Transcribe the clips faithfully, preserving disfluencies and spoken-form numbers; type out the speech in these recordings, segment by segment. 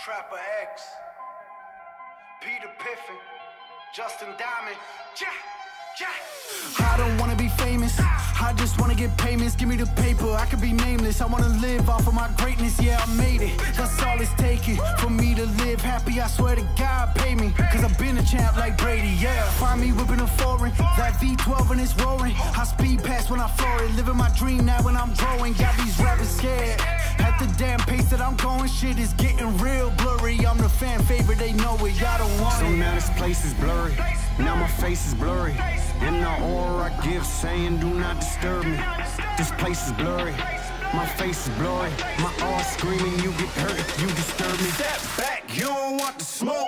Trapper X, Peter Piffin, Justin Diamond, ja, ja. I don't wanna be famous, I just wanna get payments. Give me the paper, I could be nameless. I wanna live off of my greatness, yeah, I made it. That's all it's taking for me to live happy. I swear to God, pay me, cause I've been a champ like Brady, yeah. Find me whipping a foreign, that V twelve and it's roaring. I speed past when I floor it, living my dream now when I'm growing. Got these rappers scared, at the damn pace that I'm going, shit is getting real blurry. I'm the fan favorite, they know it, y'all don't want so it. So now this place is blurry, now my face is blurry. In the aura I give, saying do not disturb me. This place is blurry, my face is blurry. My aura screaming, you get hurt if you disturb me. Step back, you don't want the smoke.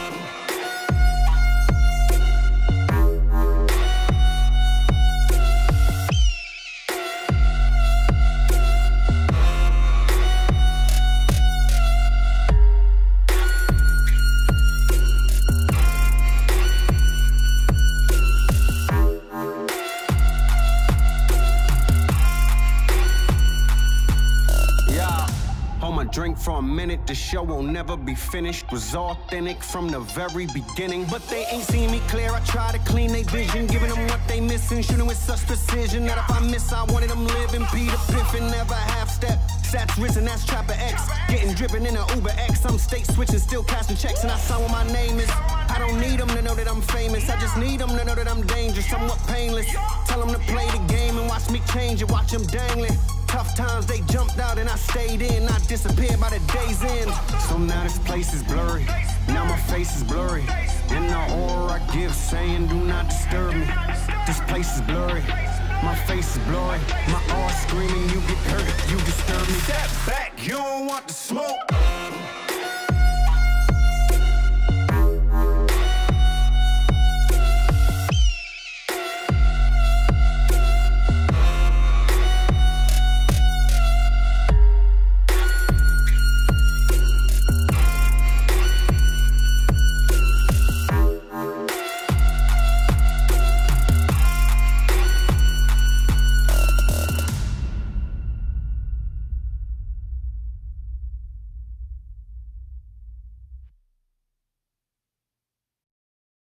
Drink for a minute, the show will never be finished. Was authentic from the very beginning, but they ain't seen me clear. I try to clean their vision, giving them what they missing, shooting with such precision that if I miss, I wanted them living. Peter Piffin, never half step. Stats risen, that's Trapper X. Getting driven in a Uber X. I'm state switching, still casting checks, and I saw what my name is. I don't need them to know that I'm famous. I just need them to know that I'm dangerous, somewhat painless. Tell them to play the game and watch me change it, watch them dangling. Tough times, they jumped out and I stayed in. I disappeared by the day's end. So now this place is blurry, now my face is blurry. In the aura I give, saying do not disturb me. This place is blurry, my face is blurry. My aura screaming, you get hurt if you disturb me. Step back, you don't want the smoke.